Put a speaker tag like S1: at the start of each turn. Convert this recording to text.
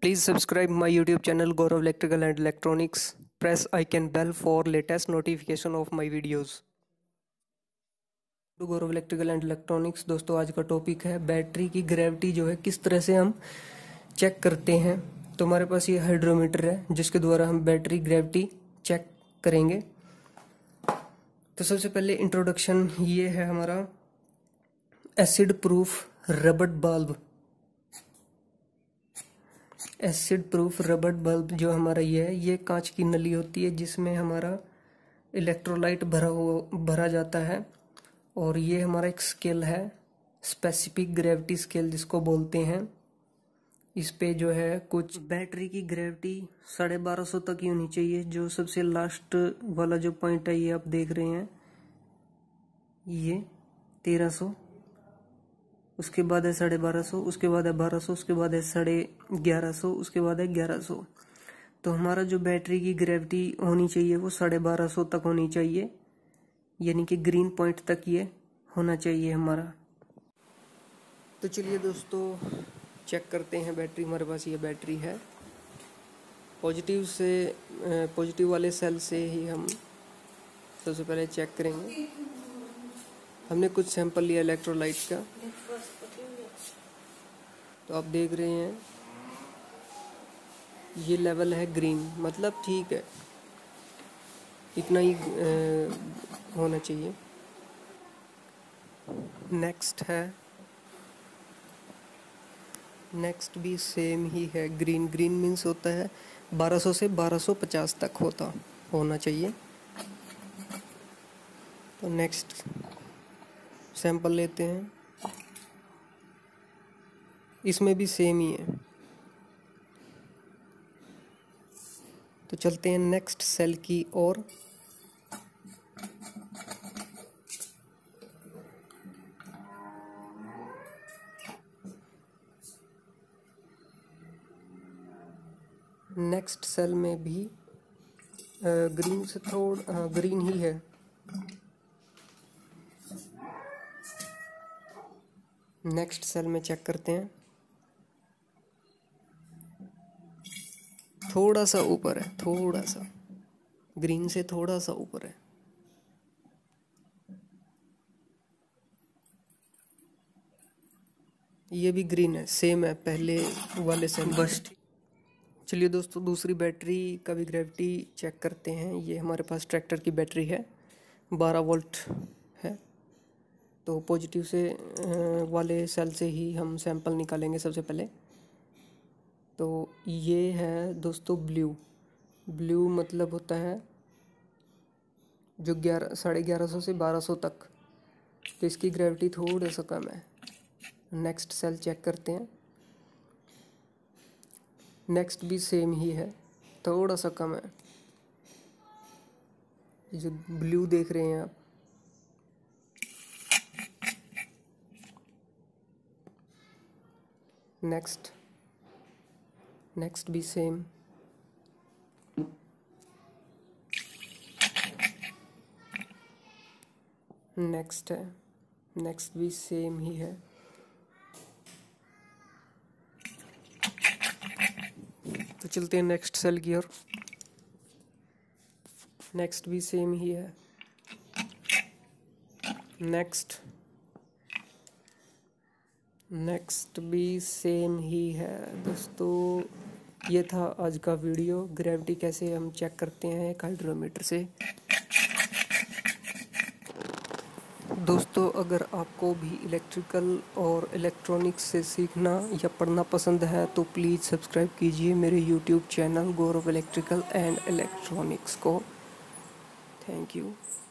S1: Please subscribe my YouTube channel Gaurav Electrical and Electronics. Press icon bell for latest notification of my videos. तो गौरव electrical and electronics दोस्तों, आज का topic है battery की gravity जो है किस तरह से हम चेक करते हैं। तो हमारे पास ये हाइड्रोमीटर है जिसके द्वारा हम बैटरी ग्रेविटी चेक करेंगे। तो सबसे पहले इंट्रोडक्शन ये है हमारा acid proof rubber bulb. Acid proof rubber bulb जो हमारा ये कांच की नली होती है जिसमें हमारा इलेक्ट्रोलाइट भरा जाता है। और ये हमारा एक स्केल है, स्पेसिफिक ग्रेविटी स्केल जिसको बोलते हैं। इस पे जो है कुछ बैटरी की ग्रेविटी 1250 तक ही होनी चाहिए। जो सबसे लास्ट वाला जो पॉइंट है ये आप देख रहे हैं, ये 1300, उसके बाद है 1250, उसके बाद है 1200, उसके बाद है 1150, उसके बाद है 1100। तो हमारा जो बैटरी की ग्रेविटी होनी चाहिए वो 1250 तक होनी चाहिए, यानी कि ग्रीन पॉइंट तक ये होना चाहिए हमारा। तो चलिए दोस्तों चेक करते हैं बैटरी। हमारे पास ये बैटरी है। पॉजिटिव वाले सेल से ही हम सबसे पहले चेक करेंगे। हमने कुछ सैंपल लिया इलेक्ट्रोलाइट का, तो आप देख रहे हैं ये लेवल है ग्रीन, मतलब ठीक है, इतना ही होना चाहिए। नेक्स्ट भी सेम ही है, ग्रीन। ग्रीन मीन्स होता है 1200 से 1250 तक होना चाहिए। तो नेक्स्ट सैंपल लेते हैं, इसमें भी सेम ही है। तो चलते हैं नेक्स्ट सेल की ओर। नेक्स्ट सेल में भी ग्रीन से थोड़ा ग्रीन ही है। नेक्स्ट सेल में चेक करते हैं, थोड़ा सा ऊपर है, थोड़ा सा ग्रीन से थोड़ा सा ऊपर है। ये भी ग्रीन है, सेम है पहले वाले से बस। चलिए दोस्तों दूसरी बैटरी का भी ग्रेविटी चेक करते हैं। ये हमारे पास ट्रैक्टर की बैटरी है, 12 वोल्ट है। तो पॉजिटिव से वाले सेल से ही हम सैंपल निकालेंगे सबसे पहले। तो ये है दोस्तों ब्लू मतलब होता है जो 1150 से 1200 तक। तो इसकी ग्रेविटी थोड़ा सा कम है। नेक्स्ट सेल चेक करते हैं, नेक्स्ट भी सेम ही है, थोड़ा सा कम है। ये जो ब्लू देख रहे हैं आप, नेक्स्ट भी सेम। नेक्स्ट है, नेक्स्ट भी सेम ही है। तो चलते हैं नेक्स्ट सेल की ओर। नेक्स्ट भी सेम ही है। नेक्स्ट भी सेम ही है। दोस्तों ये था आज का वीडियो, ग्रेविटी कैसे हम चेक करते हैं एक हाइड्रोमीटर से। दोस्तों अगर आपको भी इलेक्ट्रिकल और इलेक्ट्रॉनिक्स से सीखना या पढ़ना पसंद है तो प्लीज़ सब्सक्राइब कीजिए मेरे YouTube channel Gaurav electrical and electronics को। Thank you.